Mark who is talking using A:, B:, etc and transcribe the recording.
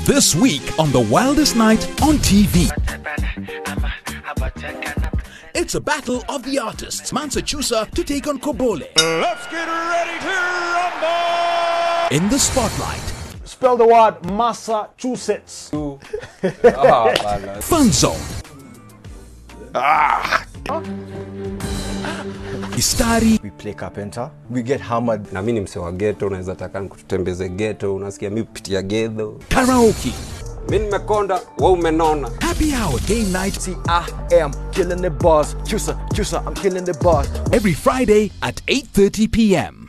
A: This week on The Wildest Night on TV. It's a battle of the artists. Massachusetts to take on Kobole.
B: Let's get ready to rumble!
A: In the spotlight.
C: Spell the word Massachusetts.
A: Fun Zone. Histari.
D: We play carpenter. We get hammered.
E: Na mimi ni mse wa ghetto, unaweza taka kututembeze ghetto, unasikia mimi kupitia ghetto.
A: Karaoke.
E: Mimi nimekonda, wewe umenona.
A: Happy Hour Game Night.
D: See, I am killing the bars. Chusa, I'm killing the bars.
A: Every Friday at 8:30 p.m.